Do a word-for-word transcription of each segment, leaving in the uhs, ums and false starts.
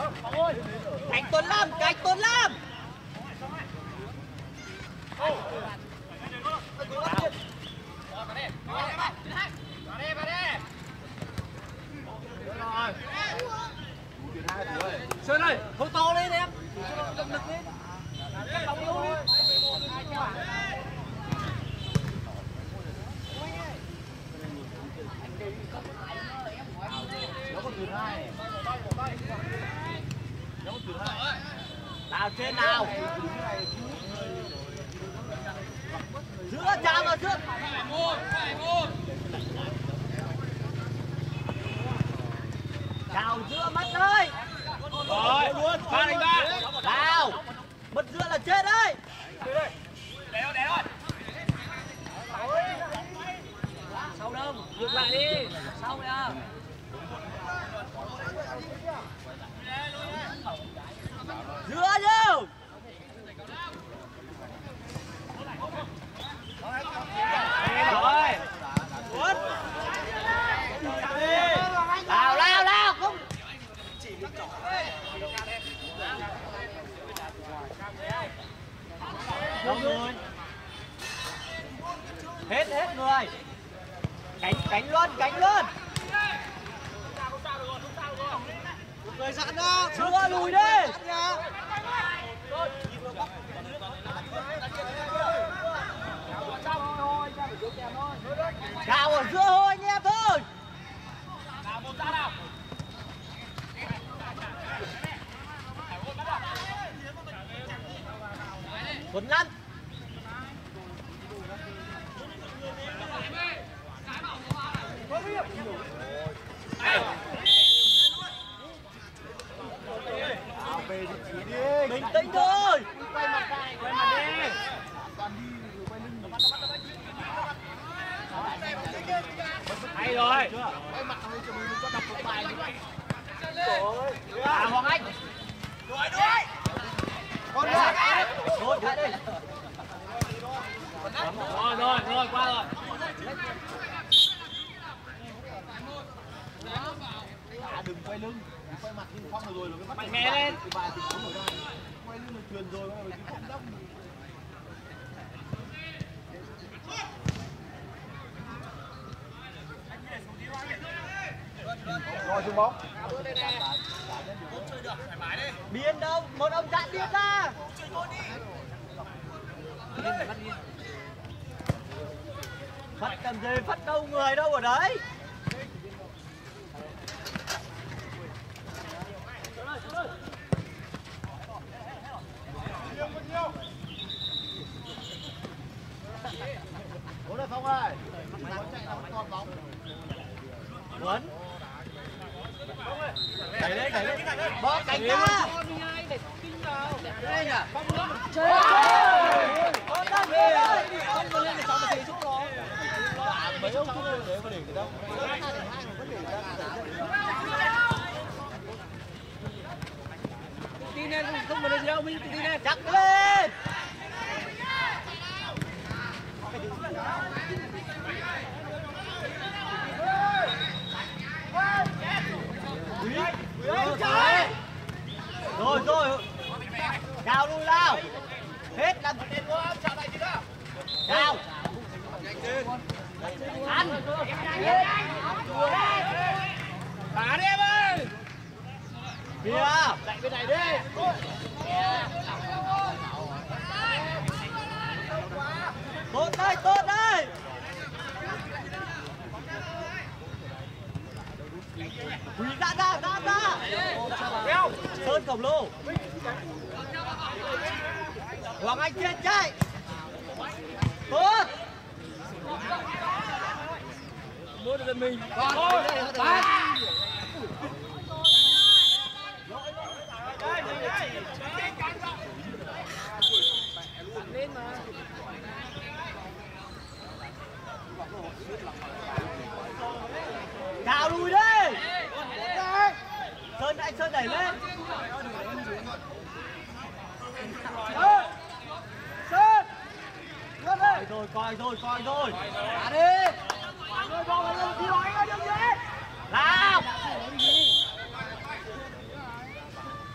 Cánh Tuấn Lâm, cánh Tuấn Lâm. Sơn ơi, Không to lên em. Động lực lên. Bóng yếu đi. Nào trên nào. Giữa chạm vào trước. Chào giữa mất ơi. rồi luôn ba đánh ba Nào. Mất giữa là chết đấy. để thôi để thôi Sau đâu, ngược lại đi. Sau nha. Giữa chứ. Rồi. Cuốn. Lao lao lao không. Không rồi. Hết hết người. Cánh cánh luôn, cánh luôn. Người giãn ra. Chưa lùi đi. Cào ở giữa thôi anh em thôi. Tuấn Lâm. Bình tĩnh thôi. Quay mặt lại, quay mặt đi. hay rồi Quay mặt thôi cho mình có đập một bài như vậy. À Hoàng Anh. Đuổi đuổi. Con Thôi chạy đi. rồi rồi rồi qua rồi À, đừng quay lưng, quay mặt đi phong rồi rồi cái mạnh mẽ lên cái bài thì cũng rồi ra. Quay lưng là truyền rồi mà chứ không đâm. Rồi xuống bóng. Biến đâu, một ông chặn điên ra. Phất cầm gì, phất đâu người đâu ở đấy. Bố này Phong ơi. Chạy nào còn bóng. Tuấn. Đẩy lên, đẩy lên. Bỏ cánh ra. Đây nhỉ. Chơi. Con đang đi ơi. Không có lên để sao mà thể xuống rồi. Mấy ông không để để để đâu. tin em không có gì đâu mình tin em Chắc lên. Rồi rồi. Cao lui lao. Hết làm cao. Ăn. phá đi em ơi Kìa. Chạy bên này đi. Tốt đây, tốt đây. Quỳ ra ra, ra ra. Sơn khổng lồ. Hoàng Anh trên chạy. Tốt. muốn được mình Thôi, lên mà cào lùi đi. Sơn, anh Sơn đẩy lên. Sơn. Sơn. Coi rồi, coi rồi, coi rồi. Đá đi. Nào.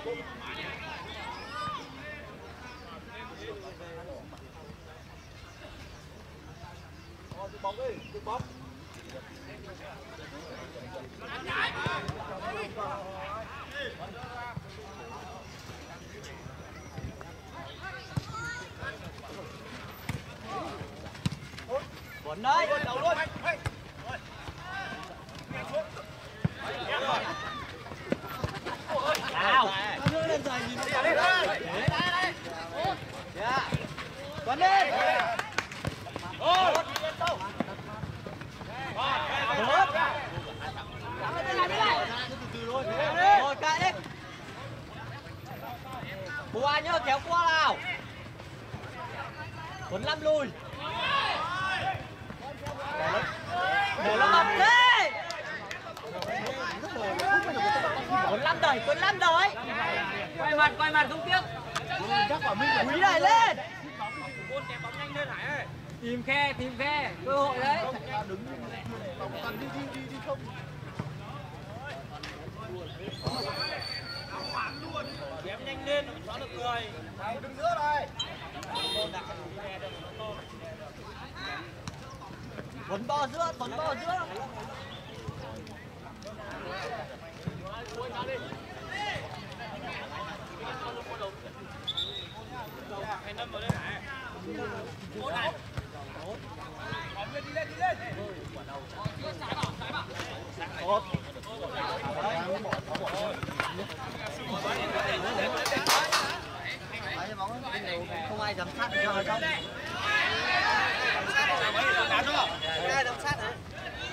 Bóng đi, đừng bóng. Quấn đấy, đầu luôn. Nào. Lên dài nhìn nó lên. Dạ. Quấn đi. Ôi. Được. Rồi cãi đi. Bùa nhớ kéo qua nào. Quấn lăm lùi. Để nó bật đi. Quấn lăm đời, quấn lăm đời. Quay mặt, quay mặt không tiếc. Quý này lên. Tìm khe, tìm khe, cơ hội đấy. Đứng toàn đi đi đi đi không. Đếm nhanh lên, nó được người. Đừng nữa đây. Tuấn bo giữa, Tuấn bo giữa. Đi lên, đi lên. Không ai giám sát được không? Ai giám sát đấy?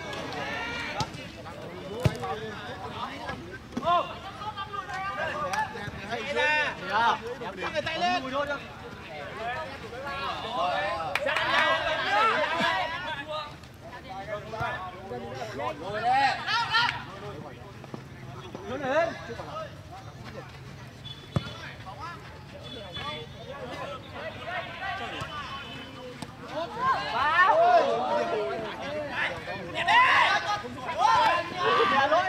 Ô! Tay ra! Kéo người tay lên! Ngồi lên! Ngồi lên! Vào! Nhà lỗi!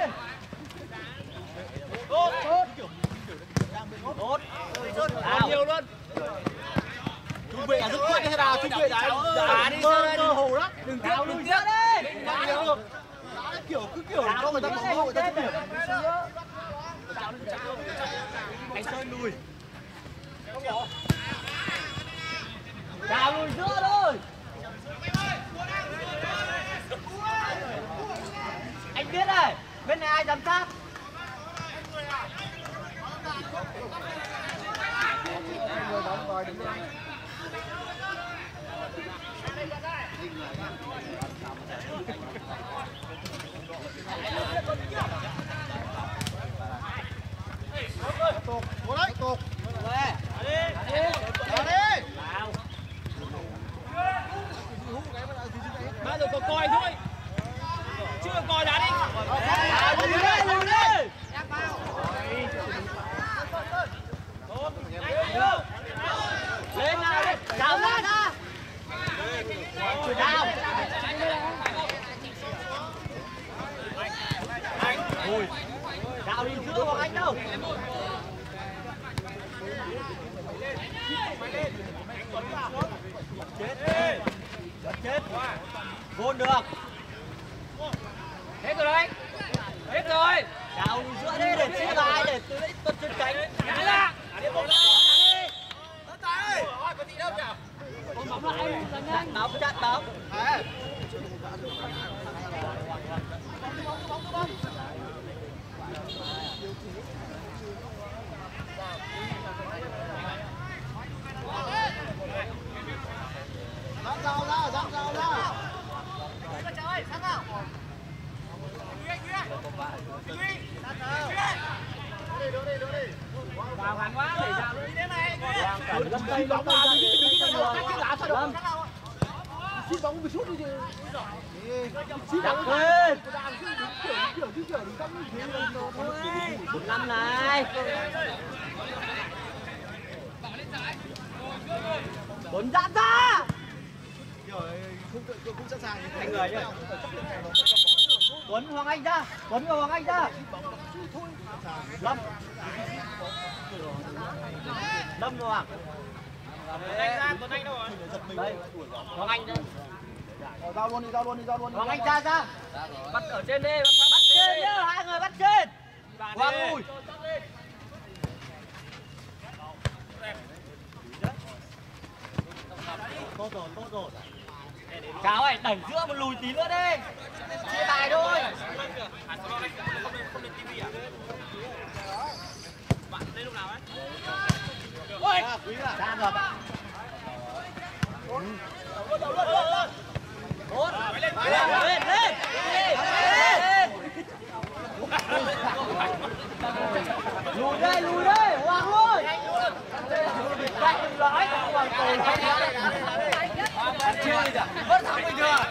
Tốt! Tốt! Tốt! Tốt! Nhiều luôn! Trung vệ là rất quyết thế nào? Trung vệ đá Đá đi cơ cơ hồ đó! Đừng tiếp, đừng tiếp đi! đá được. Đá kiểu cứ kiểu cho người ta bóng hộ người ta điểm. Anh Sơn lùi. Đào lùi giữa thôi. Anh biết này, bên này ai giám sát? Người đóng coi đứng đây. Tục, cố đấy, tục. Về. Đi. Đi. Bây giờ có coi thôi. Chưa coi đá đi. Lùi đi, lùi đi. Lên nào đi. Đào ra ra. Đào. Ui. Đào đi giữa vào anh đâu. Chết. Chết. Vô được. Hết rồi đấy. Hết rồi. Đào giữa đi để chia lại để tưới tuần trên cánh. Đá ra. Đi bóng ra. Ơi, có gì đâu nhỉ? Bóng bóng lại là nhanh. Bóng chặn bóng. Dám rào ra, dám rào ra. Vào ngắn quá để dạo đi thế này. Lâm tay bóng ra đi, đứng cái đó cắt cái lá sao đâu. Xin bóng một chút đi chứ. Xin bóng lên. Kiểu kiểu kiểu kiểu cắt như thế là nó Một năm này. Bốn dạn ra. kiểu không không sẵn sàng Anh người nhá. Tuấn Tuấn Hoàng Anh ra, Tuấn và Hoàng Anh ra. Lâm. Lâm và Hoàng. Tuấn Anh ra, Tuấn Anh đâu rồi? Đây. Hoàng Anh đây. Ờ, giao luôn đi, giao luôn đi, giao luôn đi. Hoàng Anh ra ra. Bắt ở trên đi, bắt, Bắt trên nhá, hai người bắt trên. Hoàng lùi. Tốt rồi, tốt rồi. Cáo ơi, đẩy giữa một lùi tí nữa đi. Chia tài thôi. bạn lên lúc nào ấy? Ôi, ra rồi. Tốt. Lên, lên, lên. Lùi đây, lùi đây, Hoàng ơi. Cạnh lõi, Hoàng tồi. Chơi kìa, vẫn thắng bình thường.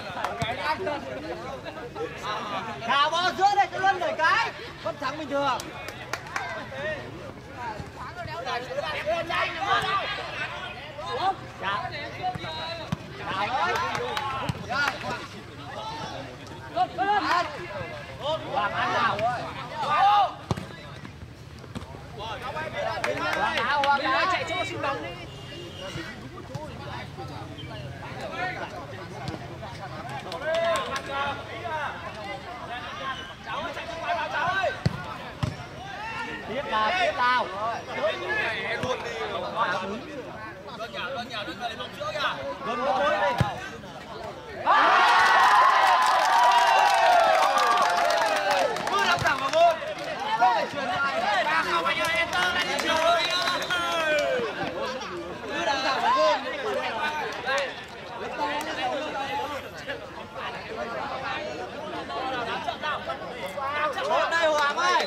Khảo vào giữa đây cho Luân đẩy cái, vẫn thắng bình thường. Chào. Chào ơi. Hoàng ăn nào ơi. Hoàng nào, Hoàng nào chạy chỗ xin bóng đi. Tiếp nào, tiếp nào. Luân nhào, Luân nhào, Luân vào lấy bóng trước kìa. Luân có chơi đi. Cứ đóng thẳng vào gôn. Không phải truyền dài. Ba không anh ơi, enter lại đi chiều thôi. Cứ đóng thẳng vào gôn. Tốt đây Hoàng ơi.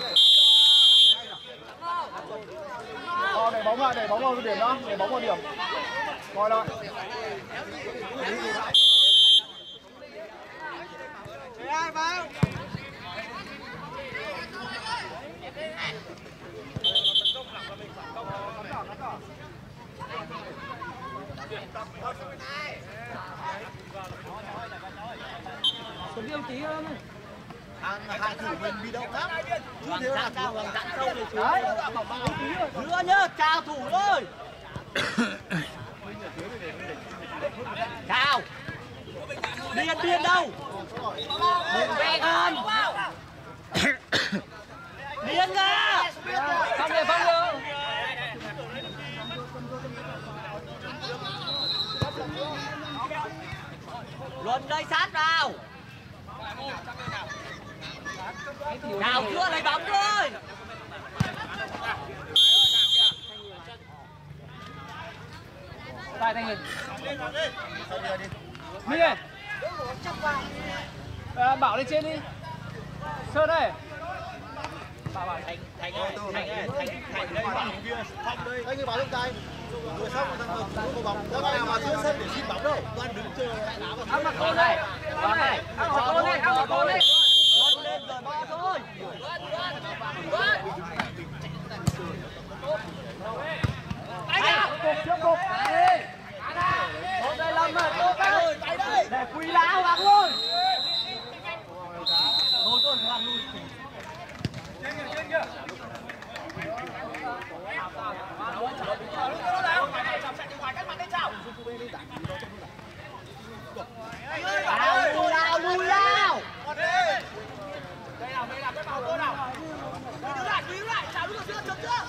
Ờ, để bóng lại, để bóng vào điểm đó, để bóng vào điểm. Coi lại. Ai vào? Tuấn yêu tí hơn. Hàng hàng thủ mình bị động lắm. Cứ thế là Hoàng dặn sâu để chú. Giữa nhá, chào thủ thôi. Chào. Điên điên đâu? Đừng về hơn. Điên ra. Không được, không được. Luân đây sát vào. Nào chưa lấy bóng thôi. Tài Thanh Hiền. Minh ơi. À, bảo lên trên đi. Sơn đây. Bảo bảo Thành Thành ơi, Thành ơi, Thành Thành đây bảo kia, Phong đây. Anh cứ báo trong tay. Vừa xong rồi thằng có bóng. Đâu nào mà giữa sân để xin bóng đâu. Toàn đứng chờ đá vào. Ăn mặc tôn đây. Hoàng này, ăn mặc tôn đây, ăn mặc tôn đây. Luân lên rồi bo thôi. Tay nào. Cục trước cục. Tốt đây Lâm ơi, tốt đây. Để Quý Lá Hoàng luôn. Thôi thôi Hoàng luôn. Trên kìa, trên kìa. Nào lùi nào lùi nào. Đây nào, đây nào, cái bảo cô nào. Đứng lại, đứng lại, chào đứng ở giữa, chấm giữa.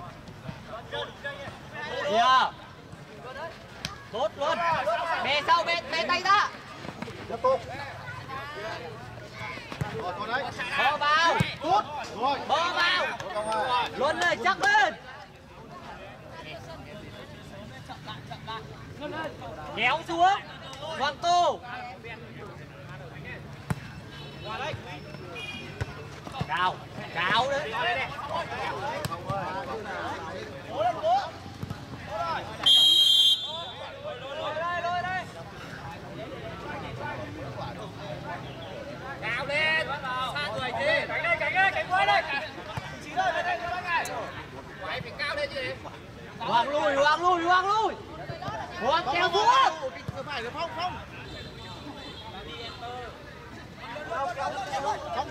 Kìa. Tốt luôn. Bè sau, bè, bè tay ra. Tiếp tục. Rồi, còn đấy. Bò vào. Tốt. Rồi. Bò vào. Luân ơi, chắc lên. Kéo xuống. Hoàng Tô. Cao, cao đấy. Cao lên. Xa người đi. Cánh đây, cánh đây, cánh cuối đây. Chỉ đây, đây, đây, đây này. Quay phải cao lên chứ. Hoàng lùi, Hoàng lùi, Hoàng lùi. Hoàng kéo xuống. Phải được Phong, Phong. Phong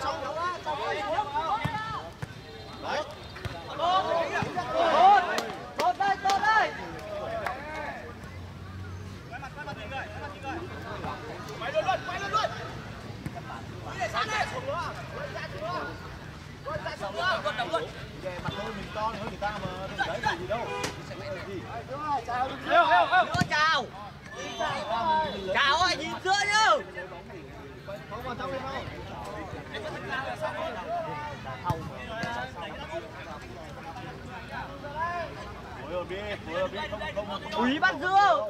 Về mặt thôi mình to hơn người ta mà đừng đấy gì đâu. Chào. Chào. Chào ơi, nhìn giữa nhá. Không vào trong đây không? Phối hợp đi, phối hợp đi, không không không. Úy bắt giữa.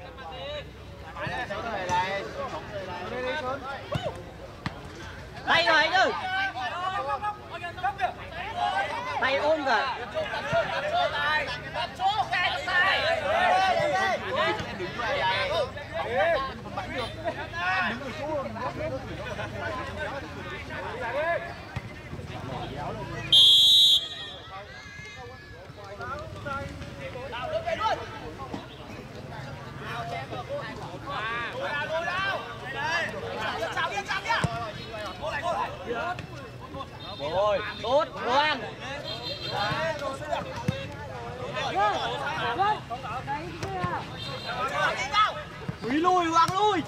Tay rồi anh ơi. Tay ôm cả. Rồi, tốt, ngoan. Quý lùi, Hoàng lùi.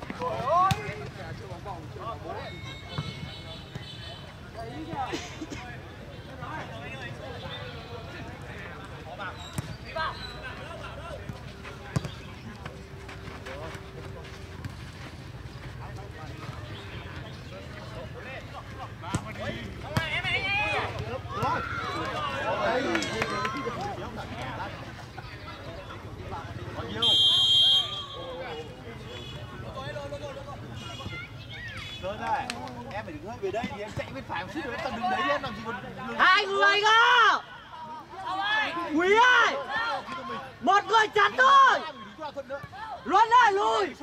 Rồi này, em phải đứng về đây thì em chạy bên phải một chút nữa, em đứng đấy em làm gì còn Hai người cơ. Quý ơi, một người chắn thôi. Luân ơi, lùi.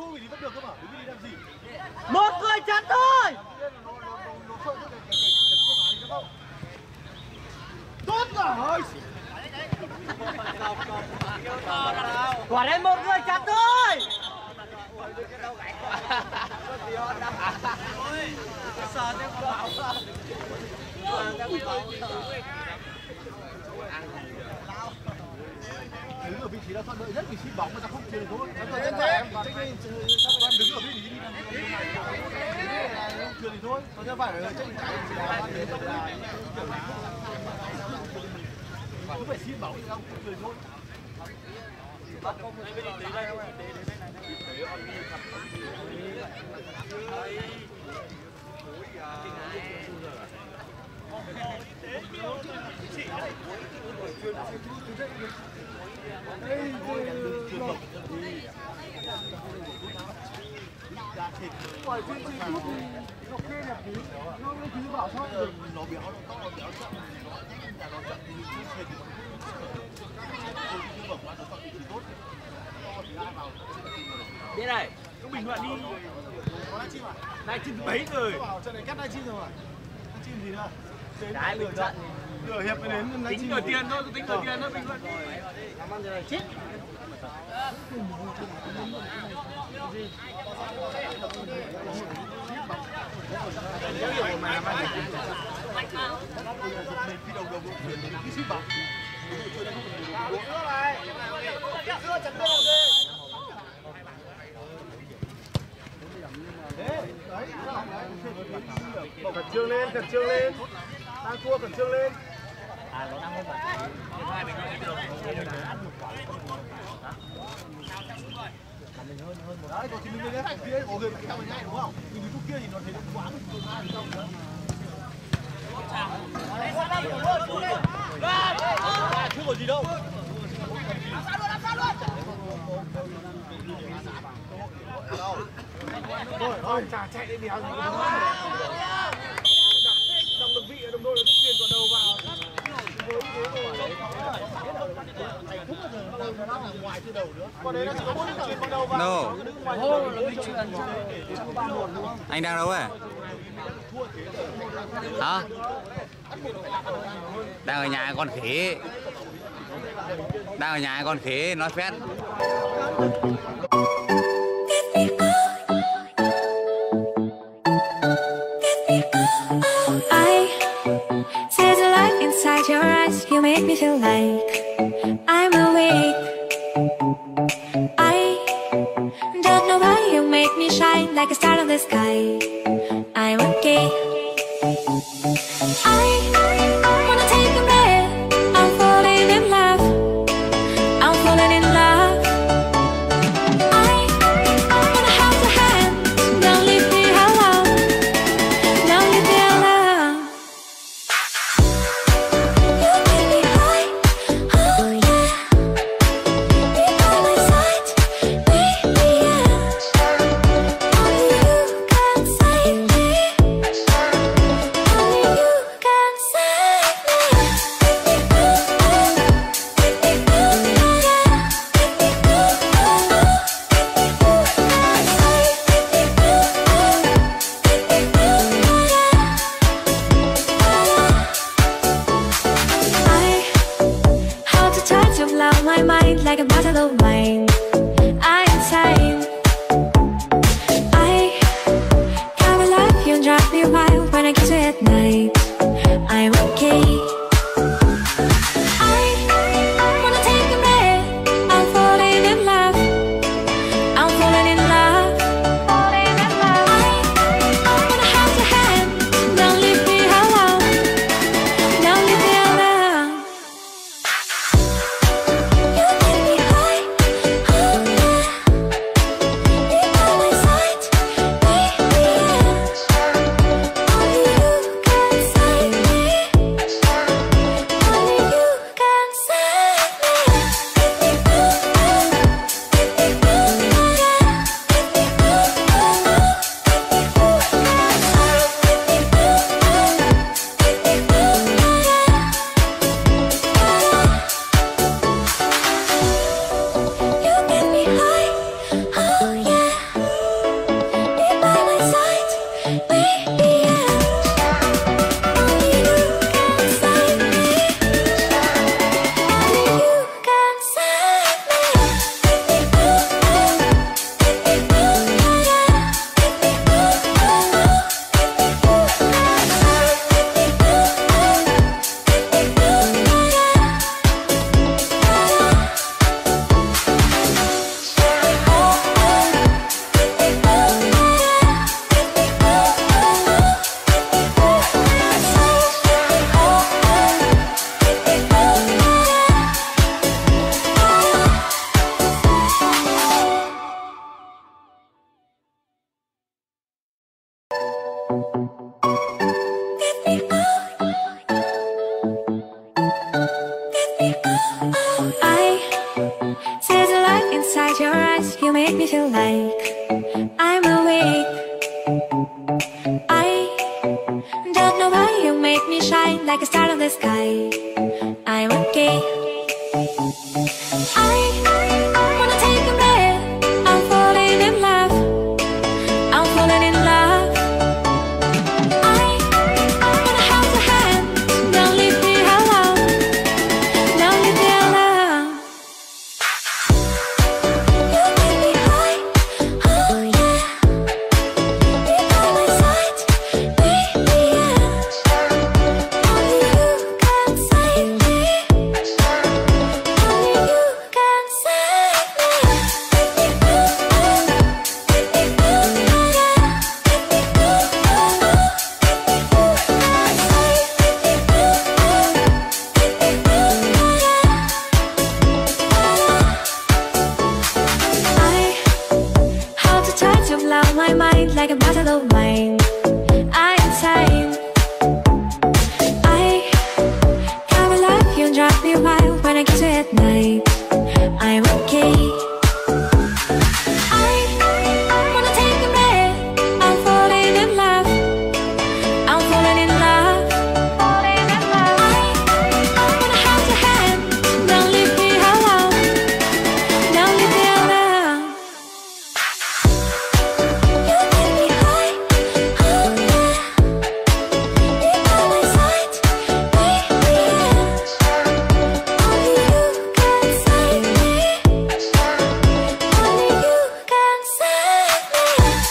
Một người chắn thôi. Tốt rồi. Quả đây một người chắn thôi. Đứng ở vị trí là thuận lợi nhất vì xin bóng mà ta không chuyền thôi. Em em đứng ở vị trí đi. Chuyền thì thôi, còn chưa phải là trên trái thì là cứ phải xin bóng thì không chuyền thôi. Phải chuyên trình chút thì nó kê đẹp tí, nó mới thứ bảo sao được. Nó béo, nó to, nó béo chậm, nó nhanh là nó chậm thì mình chưa kê thì nó bẩm nó chọn vị trí tốt. To thì ai vào Biết này. Cứ bình luận đi. Có live stream à? Live stream mấy rồi. Trận này cắt live stream rồi à? Live stream gì nữa? Cái bình luận. Nửa hiệp mới đến live Tính stream. đổi tiền thôi, tính đổi tiền thôi bình luận đi. Làm ăn rồi chết. Khi đầu đầu chuyển đến cái ship bóng. Khẩn trương lên, khẩn trương lên. Đang thua khẩn trương lên. À, nó đang không phải. Hai mình không được. Đấy, còn thì mình lên cái kia, có người phải theo mình ngay đúng không? Mình đứng kia thì nó thấy nó quá mình ai không nữa. Chưa có gì đâu. Rồi, thôi, chả chạy đi đéo gì đâu. Đồng lực vị ở đồng đội là cái chuyền vào đầu vào. Còn đấy nó chỉ có bốn chuyền vào đầu vào. Đâu? Anh đang đâu vậy? Hả? Đang ở nhà con khỉ. Đang ở nhà con khỉ nói phét. Inside your eyes, you make me feel like I'm awake. I don't know why you make me shine like a star in the sky. I'm okay. of mine. I'm insane. I come alive, you drive me wild when I kiss you at night. I'm okay. I wanna take a breath. I'm falling in love. I'm falling in love. Falling in love. I wanna hold your hand. Don't leave me alone. Don't leave me alone. You take me high. Oh yeah. Be by my side, baby. Only you can save me. Only you can save me. You get me high, oh yeah. Be by my side, baby. Only you can save me. Only you can save I see the light inside your eyes. You make me feel like I'm awake. I don't know why you make me shine like a star in the sky. I'm okay. I wanna take a breath. I'm falling in love. I'm falling in love. I wanna hold your hand. Don't leave me alone. Don't leave me alone. You get me high, oh yeah. Be by my side, baby. Only you can save me. Only you can save me. I hold the touch of love, my mind like a battle of mine. I'm insane. I come alive, you drive me wild when I kiss you at night. I'm okay. I wanna take a breath. I'm falling in love. I'm falling in love. Falling in love. I wanna hold your hand. Don't leave me alone. Don't leave me alone. You get me high, oh yeah. Be by my side, baby. Only you can save me. Only you can save me.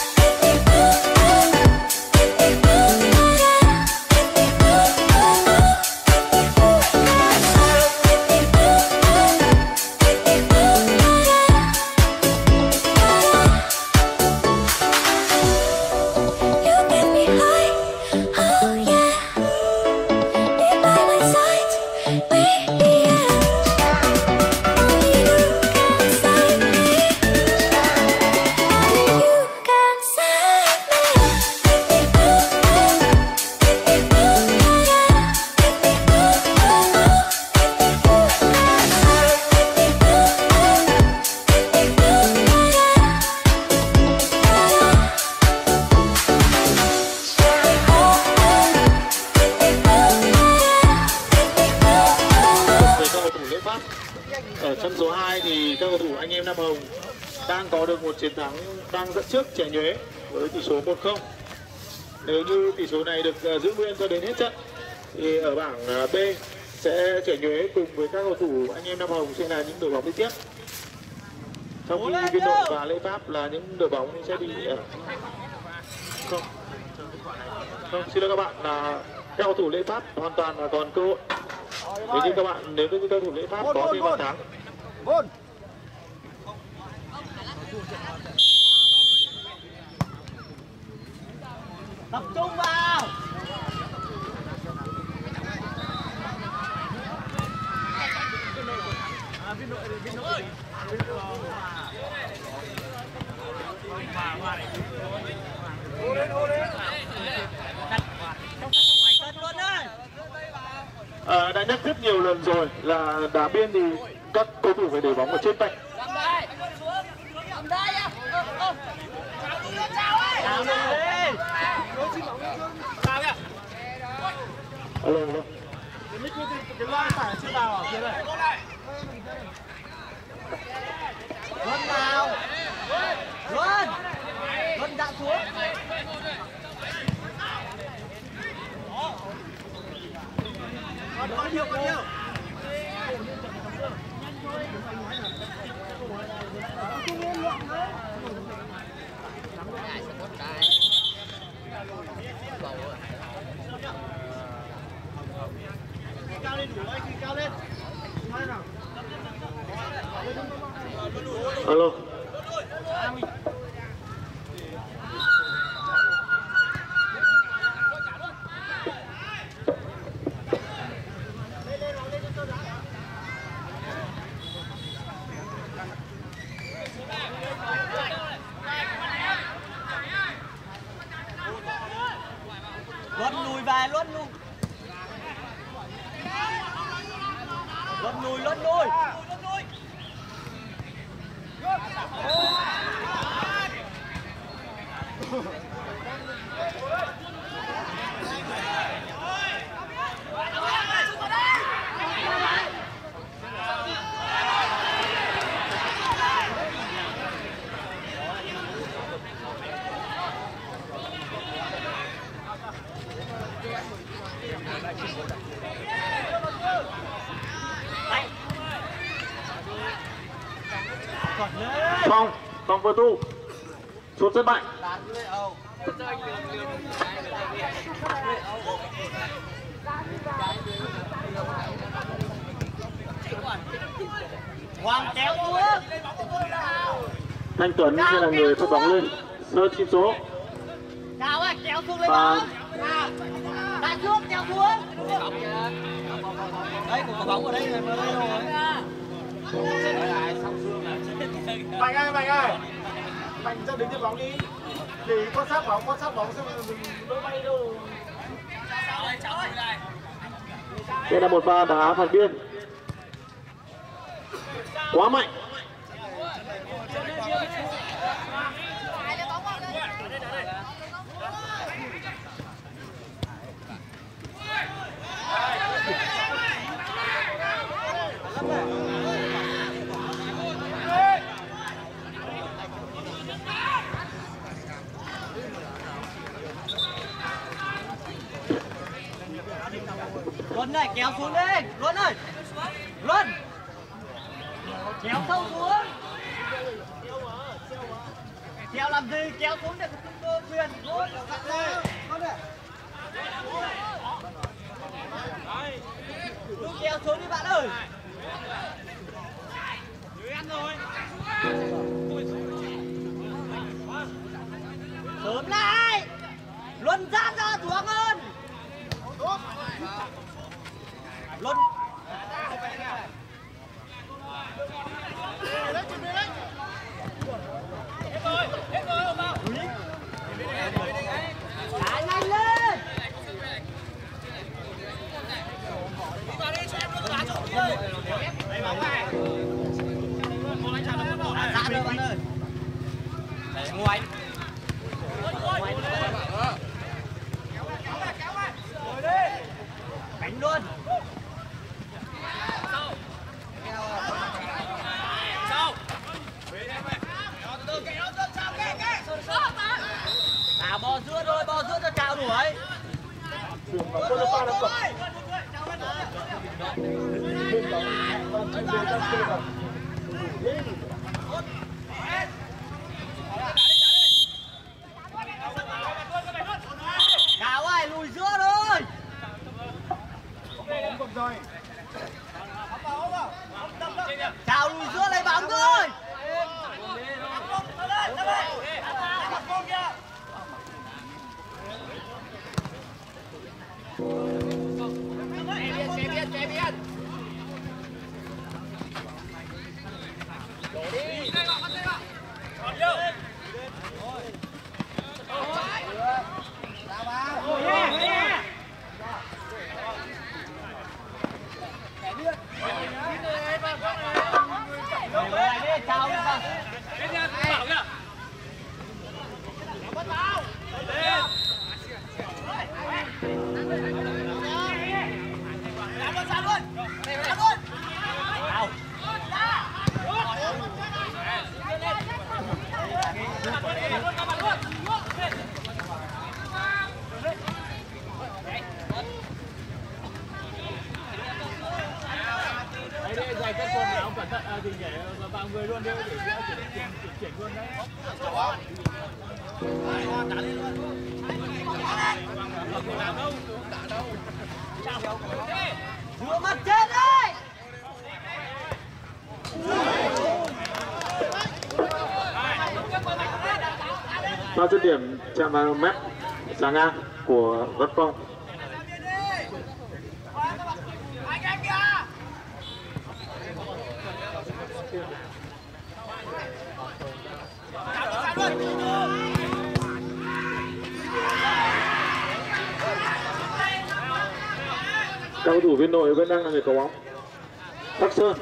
You get me high, oh yeah. Be by my side, baby. Only you can save me. Only you can save me. Về các cầu thủ Lễ Phát. Ở trận số hai thì các cầu thủ anh em Nam Hồng đang có được một chiến thắng, đang dẫn trước Trẻ Nhuế với tỷ số một không. Nếu như tỷ số này được uh, giữ nguyên cho đến hết trận thì ở bảng uh, B sẽ Trẻ Nhuế cùng với các cầu thủ anh em Nam Hồng sẽ là những đội bóng đi tiếp. Trong khi biên đội và lễ pháp là những đội bóng sẽ bị uh, không không xin lỗi các bạn là các cầu thủ lễ pháp hoàn toàn là còn cơ hội. Nếu như các bạn nếu như cầu thủ lễ pháp có thêm bàn thắng. Tập trung vào. À, đã nhắc rất nhiều lần rồi là đá biên thì các cầu thủ phải để bóng ở trên tay. Alo, alo. Cái loa tải chưa vào ở kia này. Luân vào. Luân. Luân dặn xuống. Còn có nhiều có nhiều. Cao lên đủ anh, cao lên. Alo. Luân lùi về, Luân lùi. Luân lùi, Luân lùi. Phong, Phong vừa tu xuống sân mạnh. Hoàng kéo xuống. Thanh Tuấn sẽ là người phát bóng lên. Sơ chim số. Cao ơi, kéo xuống lấy bóng. Đặt xuống, kéo xuống. Đấy, có bóng ở đây rồi, ở đây rồi. Mạnh ơi, Mạnh ơi. Mạnh ra đứng trên bóng đi. Để quan sát bóng, quan sát bóng xem mình đỡ bay đâu. Đây là một pha đá phạt biên. Quá mạnh. Luân này, kéo xuống đi. Luân ơi. Luân. Kéo sâu xuống. Kéo làm gì? Kéo xuống để không cơ quyền. Luân. Cứ kéo xuống đi bạn ơi. Sớm lại. Luân ra ra xuống hơn. Luân. Đá nhanh lên. Đá ra bạn ơi. Để ngoài. Đánh luôn. À, bò giữa thôi, bò giữa cho chào đuổi. Che biên, che biên. Đổ đi. Còn vô. Chào dày các con áo cẩn thận thì nhảy vào người luôn đi để chuyển chuyển chuyển luôn đấy. Rửa mặt chết đấy. Bao dứt điểm chạm vào mép là ngang của Văn Phong. Các cầu thủ viên nội vẫn đang là người có bóng. Bắc Sơn.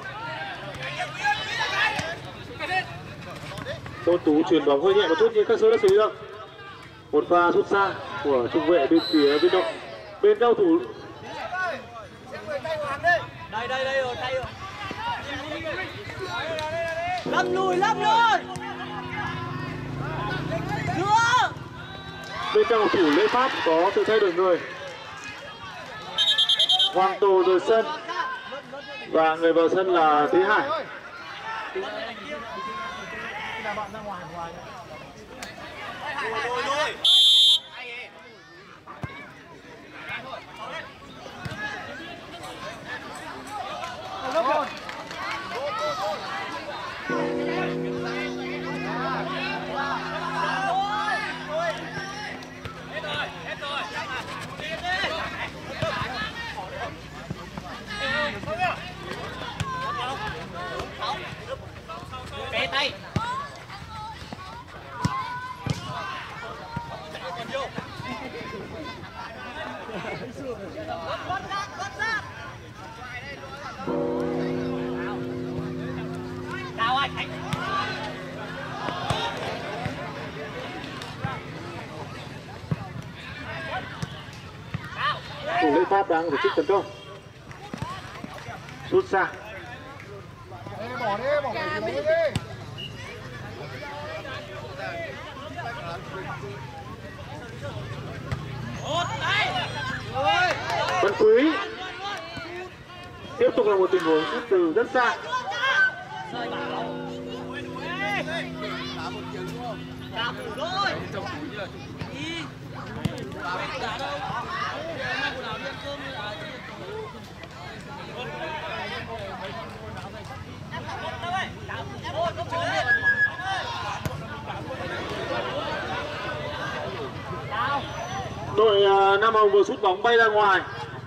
Tôn Tú chuyển bóng hơi nhẹ một chút nhưng các Sơn đã xử lý được. Một pha sút xa của trung vệ bên phía viên nội. Bên cao thủ Đây đây đây rồi, tay rồi. Lắp lùi, lắp lùi. Đưa. Bên cao thủ Lê Pháp có sự thay đổi người. Hoàng Tù rời sân và người vào sân là Thế Hải. Bẻ tay. Cao anh. Thủ Lê Pháp đang tổ chức tấn công. Sút xa. Bỏ đi, bỏ đi, đi. Văn Quý. Tiếp tục là một tình huống sút từ rất xa. Cao thủ thôi. Đội uh, Nam Hồng vừa sút bóng bay ra ngoài.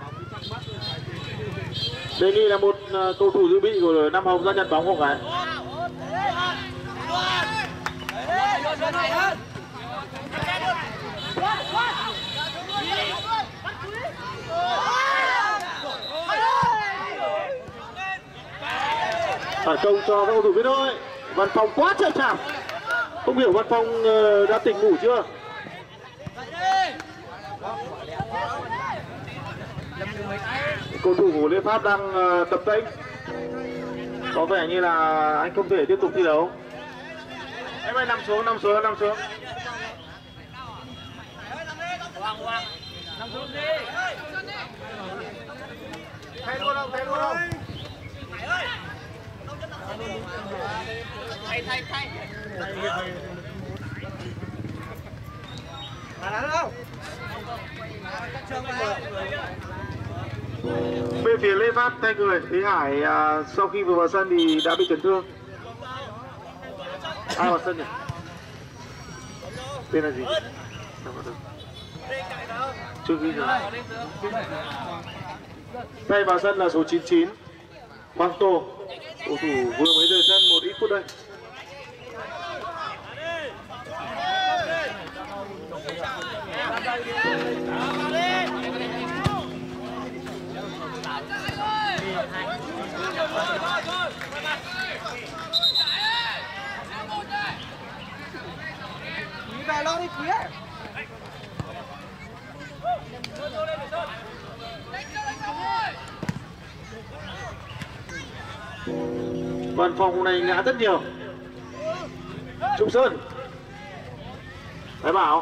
Đề nghị là một uh, cầu thủ dự bị của Nam Hồng ra nhận bóng một cái. Phản công cho các cầu thủ biết thôi. Văn Phong quá chậm chạp. Không hiểu Văn Phong uh, đã tỉnh ngủ chưa. Cầu thủ của Lê Pháp đang uh, tập tễnh. Có vẻ như là anh không thể tiếp tục thi đấu. Em ơi nằm xuống, nằm xuống, nằm xuống. Hoàng Hoàng. Nằm xuống đi. Thay luôn không, thay luôn không? Thay thay thay. Bên phía Lê Pháp thay người. Thế Hải uh, sau khi vừa vào sân thì đã bị chấn thương. Ai vào sân nhỉ? Tên là gì? Chưa ghi được. Thay vào sân là số chín mươi chín Quang Tô, cầu thủ vừa mới rời sân một ít phút đây. Về lo đi phía. Văn Phong hôm nay ngã rất nhiều. Trung Sơn, Thái Bảo,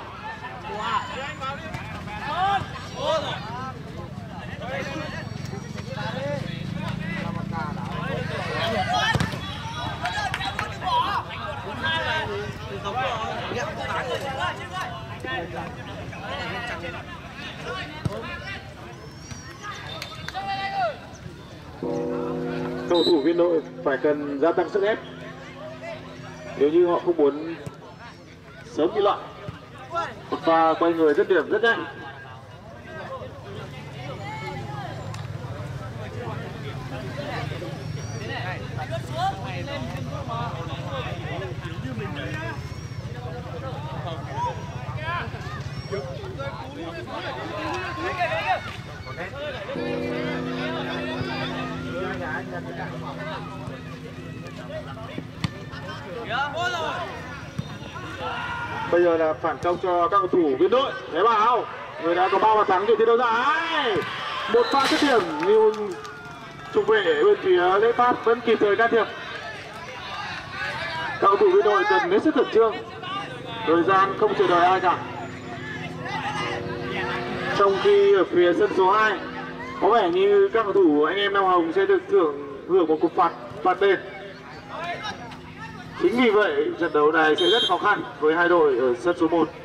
cầu thủ Viên Nội phải cần gia tăng sức ép nếu như họ không muốn sớm bị loạn. Một pha quay người dứt điểm rất nhanh. Bây giờ là phản công cho các cầu thủ Viên Đội. Thế Bảo, người đã có ba bàn thắng từ thi đấu giải. Một pha dứt điểm nhưng trung vệ bên phía Lê Phát vẫn kịp thời can thiệp. Các cầu thủ Viên Đội cần hết sức khẩn trương, thời gian không chờ đợi ai cả. Trong khi ở phía sân số hai có vẻ như các cầu thủ anh em Nam Hồng sẽ được thưởng hưởng một cục phạt phạt đền. Chính vì vậy trận đấu này sẽ rất khó khăn với hai đội ở sân số một.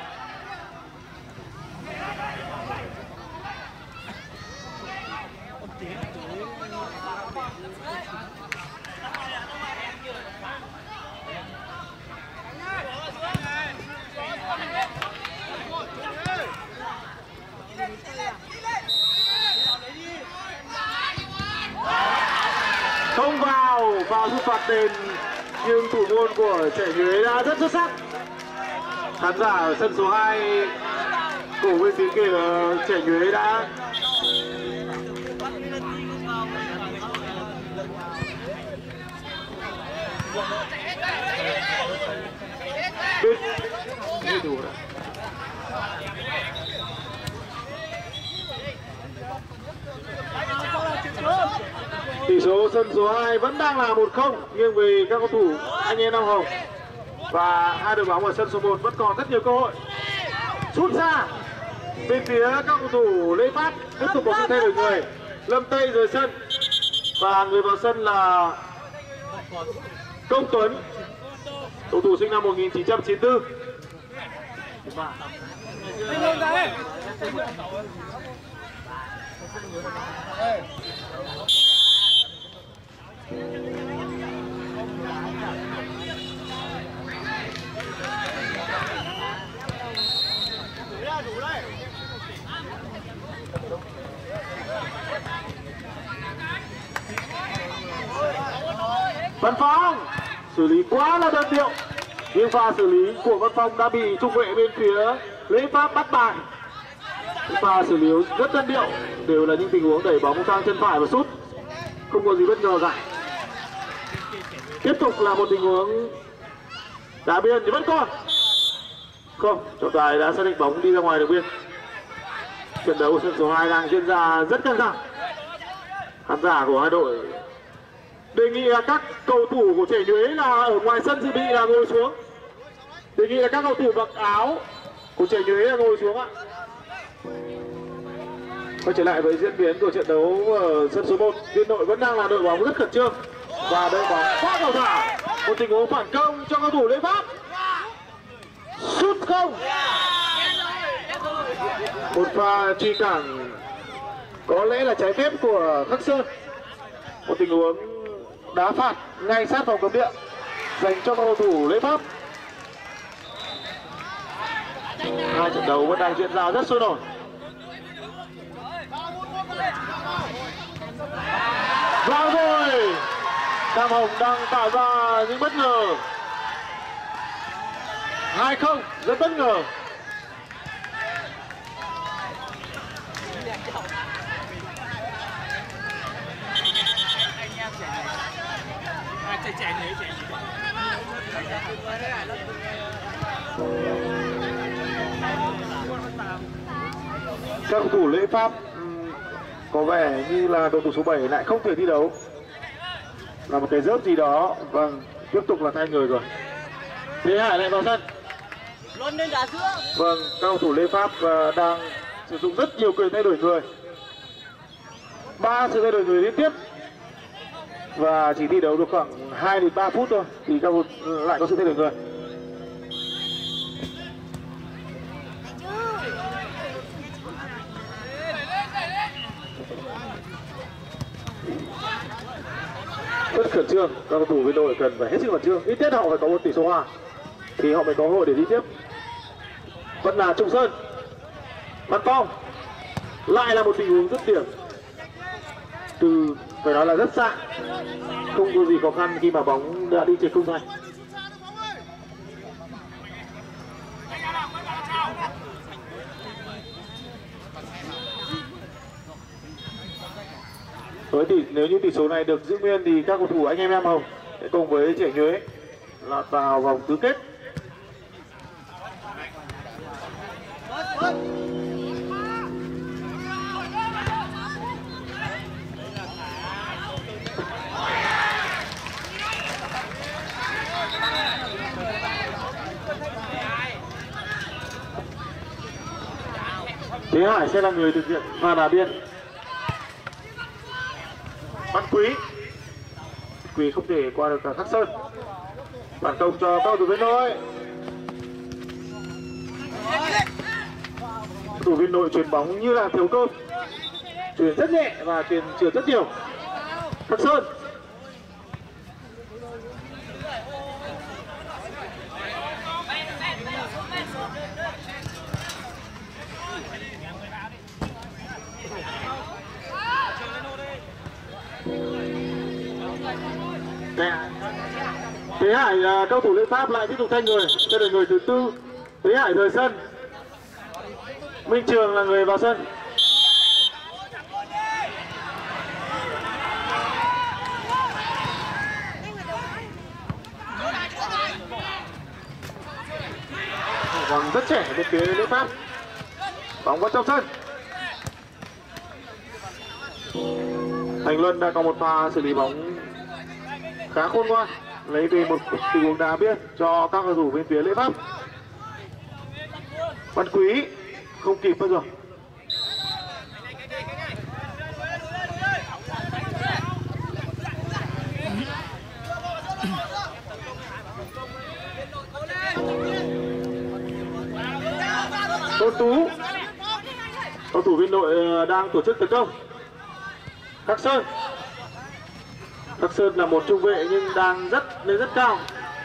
Không vào, vào rút phạt đền nhưng thủ môn của Trẻ Nhuế đã rất xuất sắc. Khán giả ở sân số hai cổ bên phía kia Trẻ Nhuế đã biết biết đủ rồi. Tỷ số sân số hai vẫn đang là một không nghiêng về các cầu thủ anh em Nam Hồng. Và hai đội bóng ở sân số một vẫn còn rất nhiều cơ hội. Sút ra bên phía các cầu thủ Lê Phát tiếp tục có sự thay đổi người. Lâm Tây rời sân và người vào sân là Công Tuấn, cầu thủ sinh năm một nghìn chín trăm chín mươi tư. Văn Phong xử lý quá là đơn điệu, nhưng pha xử lý của Văn Phong đã bị trung vệ bên phía Lễ Pháp bắt bài. Pha xử lý rất đơn điệu, đều là những tình huống đẩy bóng sang chân phải và sút, không có gì bất ngờ cả. Tiếp tục là một tình huống đá biên thì vẫn còn không, trọng tài đã xác định bóng đi ra ngoài đường biên. Trận đấu sân số hai đang diễn ra rất căng thẳng. Khán giả của hai đội đề nghị là các cầu thủ của Trẻ Nhuế là ở ngoài sân dự bị là ngồi xuống. Đề nghị là các cầu thủ mặc áo của Trẻ Nhuế là ngồi xuống ạ. Quay trở lại với diễn biến của trận đấu ở sân số một, Viên Nội vẫn đang là đội bóng rất khẩn trương và đội bóng quá cầu thả. Một tình huống phản công cho cầu thủ Lê Pháp. Sút không. Một pha truy cản có lẽ là trái phép của Khắc Sơn. Một tình huống đá phạt ngay sát vòng cấm địa dành cho cầu thủ Lê Pháp. Hai trận đấu vẫn đang diễn ra rất sôi nổi. Vào rồi. Cam Hồng đang tạo ra những bất ngờ. hai không, rất bất ngờ. Trẻ trẻ nhỉ, trẻ Các cầu thủ lễ Pháp um, có vẻ như là cầu thủ số bảy lại không thể thi đấu, là một cái rớp gì đó. Vâng, tiếp tục là thay người rồi. Thế Hải lại vào sân. Luôn lên đá giữa. Vâng, các cầu thủ lễ Pháp uh, đang sử dụng rất nhiều quyền thay đổi người, ba sự thay đổi người liên tiếp, và chỉ thi đấu được khoảng hai đến ba phút thôi thì các cầu thủ lại có sự thay đổi người. Rất khẩn trương, các cầu thủ bên đội cần phải hết sức khẩn trương, ít nhất họ phải có một tỷ số hòa thì họ mới có cơ hội để đi tiếp. Vẫn là Trung Sơn, Văn Phong, lại là một tình huống dứt điểm từ phải nói là rất xa, không có gì khó khăn khi mà bóng đã đi trên khung thành. Với tỷ nếu như tỷ số này được giữ nguyên thì các cầu thủ anh em Nam Hồng sẽ cùng với Trẻ Nhuế lọt vào vòng tứ kết. Thế Hải sẽ là người thực hiện pha đá biên. Văn Quý, Quý không thể qua được cả Khắc Sơn. Phản công cho các thủ viên nội. Thủ viên nội chuyền bóng như là thiếu cơm, chuyền rất nhẹ và chuyền chuyền rất nhiều. Khắc Sơn. Thế Hải, cao thủ lễ Pháp lại tiếp tục thay người, đây là người thứ tư. Thế Hải rời sân, Minh Trường là người vào sân. Còn rất trẻ bên phía lễ Pháp, bóng vào trong sân. Thành Luân đã có một pha xử lý bóng khá khôn ngoan, lấy về một tình huống đá biên cho các cầu thủ bên phía lễ Pháp. Văn Quý không kịp bao giờ. Tôn Tú, cầu thủ bên đội đang tổ chức tấn công. Khắc Sơn, Khắc Sơn là một trung vệ nhưng đang rất lên rất cao.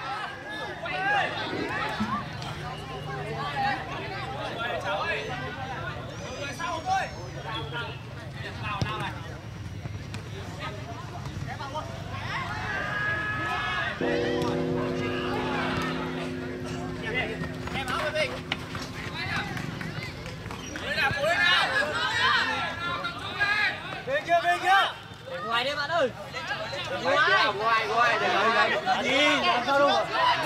Ngoài đây bạn ơi. Ngoài, ngoài, ngoài để đi, làm sao đâu.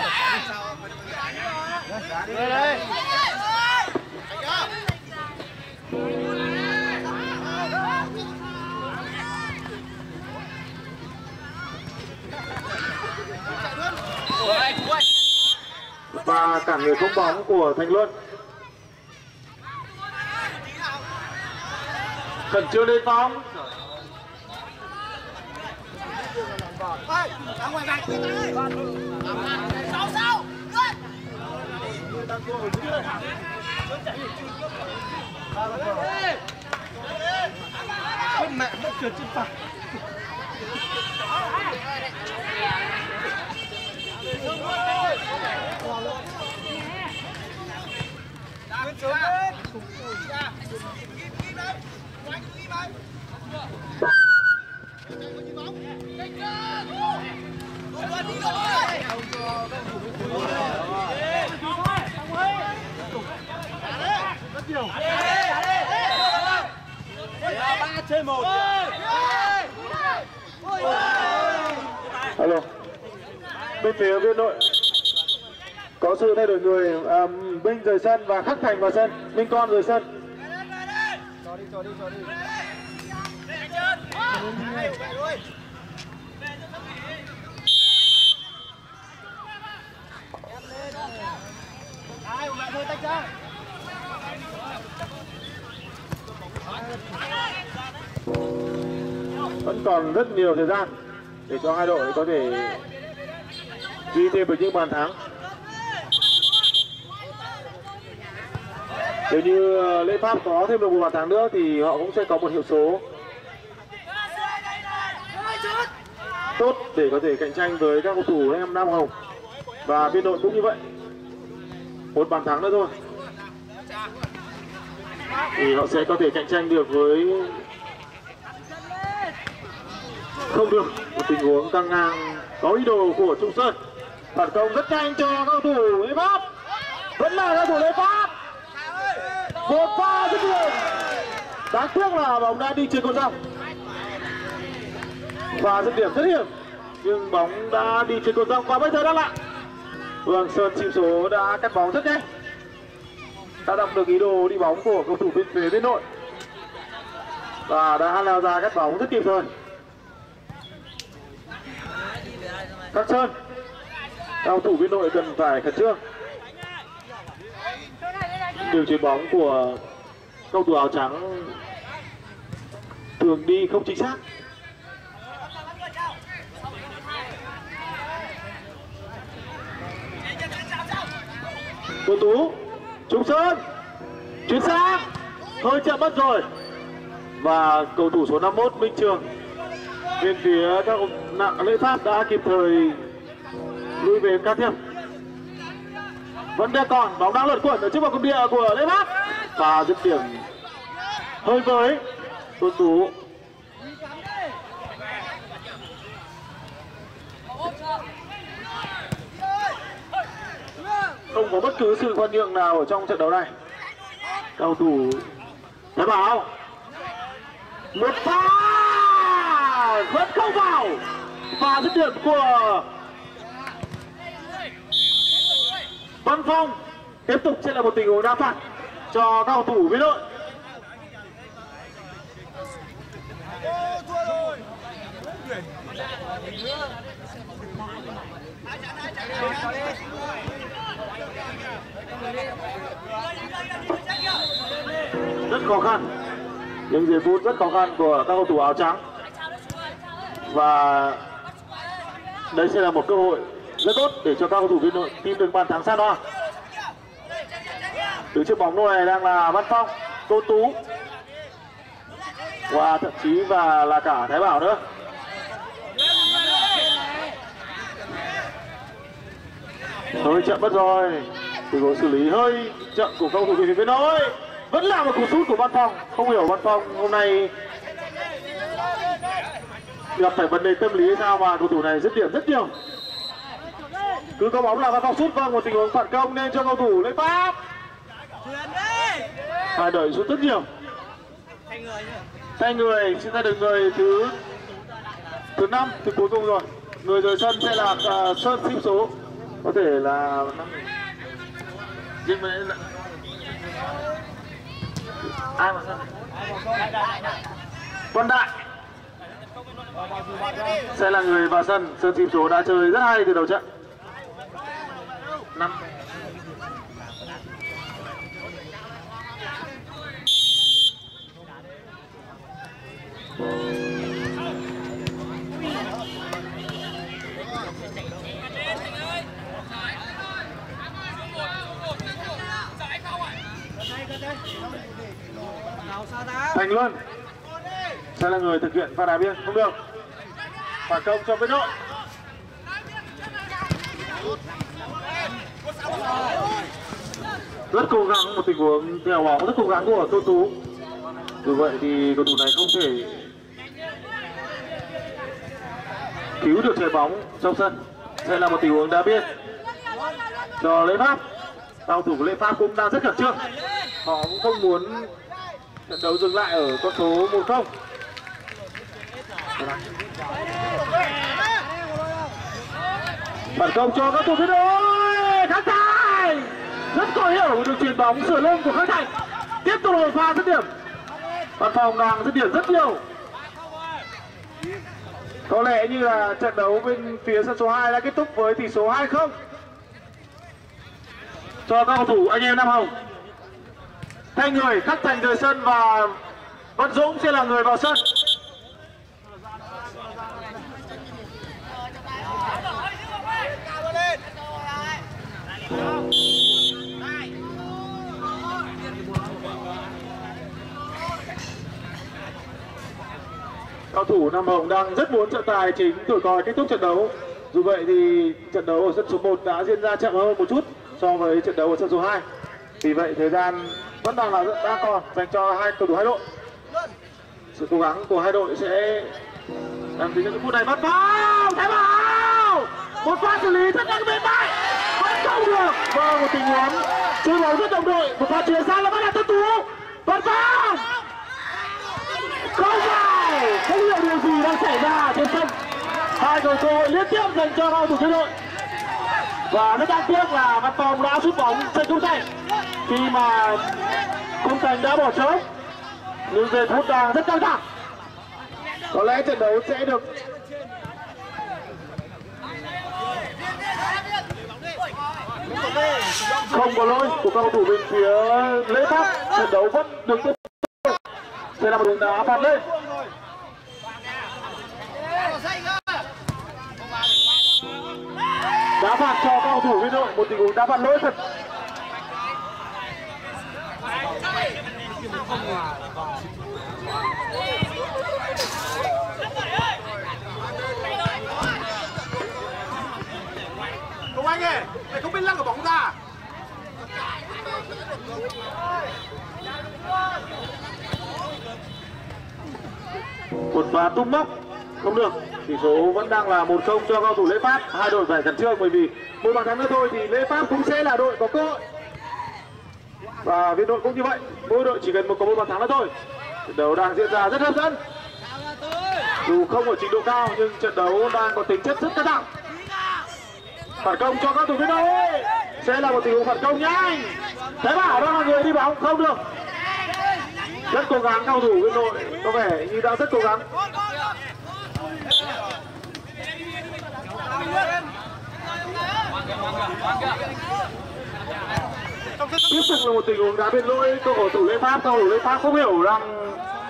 Đây đây. Và cả người không bóng của Thành Luân. Khẩn trương lên bóng. Ơi, ra ngoài này. Sao sao? Con mẹ mất trượt trên phải. Nguyên xuống lên. ba trên một. Alo. Bên phía Viên Nội có sự thay đổi người, à, Minh rời sân và Khắc Thành vào sân, Minh Con rời sân. Cho đi, cho đi, cho đi. Ai lại thôi tách ra. Vẫn còn rất nhiều thời gian để cho hai đội có thể ghi thêm được những bàn thắng. Nếu như Lê Pháp có thêm được một bàn thắng nữa thì họ cũng sẽ có một hiệu số tốt để có thể cạnh tranh với các cầu thủ em Nam Hồng. Và Viên Nội cũng như vậy, một bàn thắng nữa thôi thì họ sẽ có thể cạnh tranh được với, không được một tình huống căng ngang có ý đồ của Trung Sơn. Phản công rất nhanh cho cầu thủ Lê Pháp, vẫn là cầu thủ Lê Pháp, một pha dứt điểm. Đáng tiếc là bóng đã đi trên con dao và dứt điểm rất hiểm, nhưng bóng đã đi trên con dao và bây giờ đang lại Vương Sơn chìm số đã cắt bóng rất nhanh, đã đọc được ý đồ đi bóng của cầu thủ bên phía Viên Nội và đã lao ra cắt bóng rất kịp thời. Các Sơn, cầu thủ Viên Nội cần phải khẩn trương. Đường chuyền bóng của cầu thủ áo trắng thường đi không chính xác. Tô Tú, Trung Sơn, chuyển sang, hơi chậm mất rồi. Và cầu thủ số năm mươi mốt Minh Trường bên phía các nặng Lê Pháp đã kịp thời lui về can thiệp. Vẫn đang còn bóng đang lượn quẩn ở trước vòng cấm địa của Lê Pháp và dứt điểm hơi với Tô Tú. Không có bất cứ sự khoan nhượng nào ở trong trận đấu này. Cầu thủ Thái Bảo, một pha vẫn không vào và dứt điểm của Văn Phong. Tiếp tục sẽ là một tình huống đá phạt cho các cầu thủ Viên Nội. Rất khó khăn, những giây phút rất khó khăn của các cầu thủ áo trắng và đây sẽ là một cơ hội rất tốt để cho các cầu thủ Viên Nội tìm được bàn thắng xa hoa. Từ chiếc bóng đôi này đang là Văn Phong, Tô Tú và thậm chí và là cả Thái Bảo nữa. Hơi chậm mất rồi, tình huống xử lý hơi chậm của cầu thủ Viên Nội. Vẫn là một cú sút của Văn Phong, không hiểu Văn Phong hôm nay gặp phải vấn đề tâm lý hay sao mà cầu thủ này dứt điểm rất nhiều. Cứ có bóng là Văn Phong sút, vâng, một tình huống phản công nên cho cầu thủ Lê Pháp. Phải đợi sút rất nhiều. Thay người sẽ ra được người thứ thứ năm, thứ cuối cùng rồi. Người rời sân sẽ là uh, Sơn sim số, có thể là nhưng mà là... ai mà sân? Quân Đại sẽ là người vào sân. Sơn sim số đã chơi rất hay từ đầu trận. Năm Thành Luân sẽ là người thực hiện pha đá biên, không được. Phản công cho Viên Nội. Rất cố gắng, một tình huống theo bóng rất cố gắng của Tô Tú. Dù vậy thì cầu thủ này không thể cứu được trái bóng trong sân. Sẽ là một tình huống đá biên cho Lê Pháp. Cầu thủ của Lê Pháp cũng đang rất khẩn trương. Họ cũng không muốn trận đấu dừng lại ở con số một không. Phản công cho các thủ phía đội Khánh Thành. Rất có hiểu được chuyền bóng sửa lưng của Khánh Thành. Tiếp tục đột phá dứt điểm. Văn Phòng đang dứt điểm rất nhiều. Có lẽ như là trận đấu bên phía sân số hai đã kết thúc với tỷ số hai không cho các cầu thủ anh em Nam Hồng. Thay người Khắc Thành rời sân và Văn Dũng sẽ là người vào sân. Cầu thủ Nam Hồng đang rất muốn trọng tài chính thổi còi kết thúc trận đấu. Dù vậy thì trận đấu ở sân số một đã diễn ra chậm hơn một chút so với trận đấu ở sân số hai. Vì vậy thời gian vẫn đang là đang còn dành cho hai cầu thủ hai đội. Sự cố gắng của hai đội sẽ làm tính những phút này. Bắt vào, thái vào, một pha xử lý rất nhanh bên phải, vẫn không được. Và một tình huống chơi bóng rất đồng đội, một pha chuyển sang là bắt là Tân Tú, bắt vào, không vào, không hiểu điều gì đang xảy ra trên sân. Hai cầu cơ hội liên tiếp dành cho cầu thủ đội. Và rất đáng tiếc là Văn Phòng đã sút bóng trên khung thành khi mà khung thành đã bỏ trống. Nhưng giây phút đang rất căng thẳng. Có lẽ trận đấu sẽ được không có lỗi của cầu thủ bên phía Lê Pháp. Trận đấu vẫn được tiếp tục. Sẽ là một đường đá phạt lên. Đá phạt cho cầu thủ bên đội, một tình huống đá phạt lỗi thật. Công Anh ơi, mày không biết lăn cái bóng ra. Một pha tung móc không được. Tỷ số vẫn đang là một không cho cầu thủ Lê Pháp. Hai đội phải khẩn trương bởi vì một bàn thắng nữa thôi thì Lê Pháp cũng sẽ là đội có cơ hội. Và Việt đội cũng như vậy, mỗi đội chỉ cần một có một bàn thắng nữa thôi. Trận đấu đang diễn ra rất hấp dẫn. Dù không ở trình độ cao nhưng trận đấu đang có tính chất rất căng thẳng. Phản công cho các thủ Việt đội sẽ là một tình huống phản công nhanh. Thế Bảo đang là người đi bóng không được. Rất cố gắng cầu thủ Việt đội, có vẻ như đã rất cố gắng. Tiếp tục là một tình huống đá biên lỗi cầu thủ Lê Pháp. Cầu thủ Lê Pháp không hiểu đang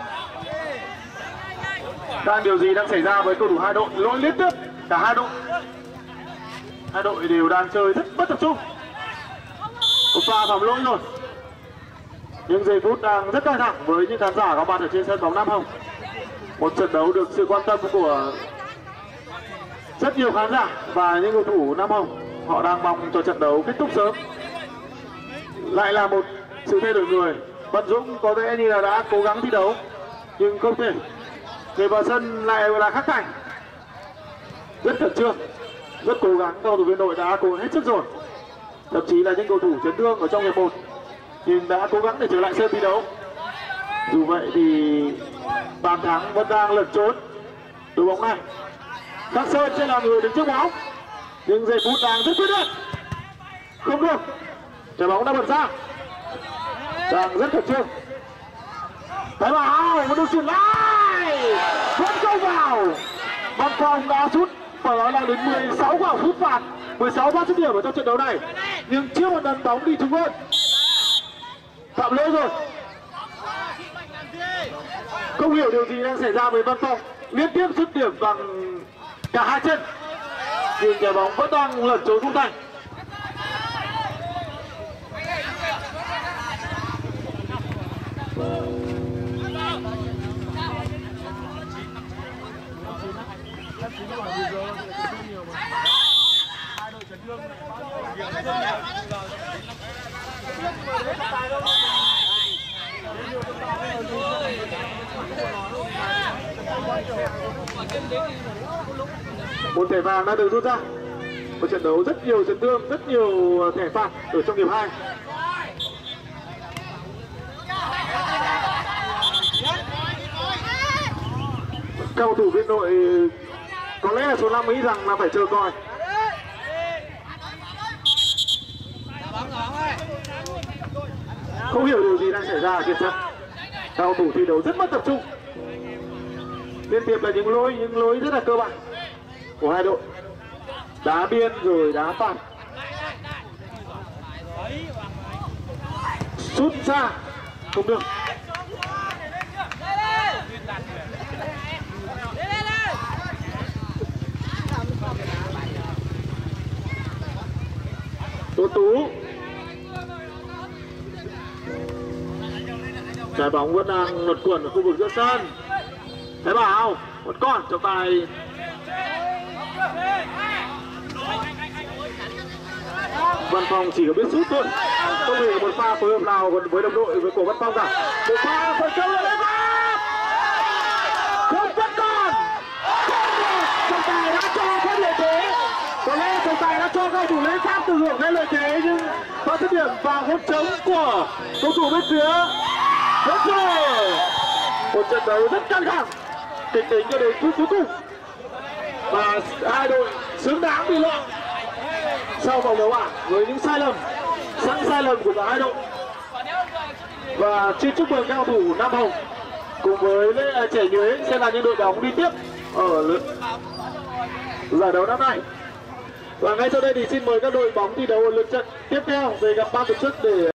đang điều gì đang xảy ra với cầu thủ hai đội. Lỗi liên tiếp cả hai đội. Hai đội đều đang chơi rất bất tập trung. Một pha phạm lỗi rồi. Nhưng giây phút đang rất căng thẳng với những khán giả có mặt ở trên sân bóng Nam Hồng. Một trận đấu được sự quan tâm của rất nhiều khán giả và những cầu thủ Nam Hồng. Họ đang mong cho trận đấu kết thúc sớm. Lại là một sự thay đổi người. Văn Dũng có vẻ như là đã cố gắng thi đấu nhưng không thể. Người vào sân lại là Khắc Thành. Rất khẩn trương, rất cố gắng. Cầu thủ Việt đội đã cố hết sức rồi. Thậm chí là những cầu thủ chấn thương ở trong hiệp một nhưng đã cố gắng để trở lại sân thi đấu. Dù vậy thì bàn thắng vẫn đang lẩn trốn đội bóng này. Khắc Sơn sẽ là người đứng trước bóng nhưng giây phút đang rất quyết liệt, không được. Trái bóng đã bật ra, đang rất khẩn trương. Thái Bảo một đường chuyền lại vẫn không vào. Văn Phòng đã sút phải nói là đến mười sáu quả phút phạt, mười sáu pha dứt điểm ở trong trận đấu này nhưng chưa một lần bóng đi trúng hơn. Phạm lỗi rồi. Không hiểu điều gì đang xảy ra với Văn Phòng, liên tiếp dứt điểm bằng cả hai chân nhưng trái bóng vẫn đang lẩn trốn khung thành. Một thẻ vàng đã được rút ra. Một trận đấu rất nhiều chấn thương, rất nhiều thẻ phạt ở trong hiệp hai. Cầu thủ Việt Nội có lẽ là số năm nghĩ rằng là phải chờ coi. Không hiểu điều gì đang xảy ra trên sân. Cầu thủ thi đấu rất mất tập trung. Liên tiếp là những lỗi, những lỗi rất là cơ bản của hai đội. Đá biên rồi đá phạt. Sút xa không được. Tô Tú. Trái bóng vẫn đang luẩn quẩn ở khu vực giữa sân. Thái Bảo một con trọng tài. Văn Phong chỉ có biết sút thôi, không hề một pha phối hợp nào với đồng đội với của Văn Phong cả. Một pha phần công lên pháp không vẫn còn. Trọng tài đã cho phép lợi thế. Có lẽ trọng tài đã cho cầu thủ lên pháp từ hưởng ngay lợi thế, nhưng pha dứt điểm vào hốt trống của cầu thủ bên phía hết rồi. Một trận đấu rất căng thẳng, kịch tính cho đến phút cuối cùng và hai đội xứng đáng bị loại sau vòng đấu bảng với những sai lầm, sẵn sai lầm của cả hai đội. Và xin chúc mừng các cầu thủ Nam Hồng cùng với Trẻ Nhuế sẽ là những đội bóng đi tiếp ở giải đấu năm nay. Và ngay sau đây thì xin mời các đội bóng thi đấu ở lượt trận tiếp theo về gặp ban tổ chức để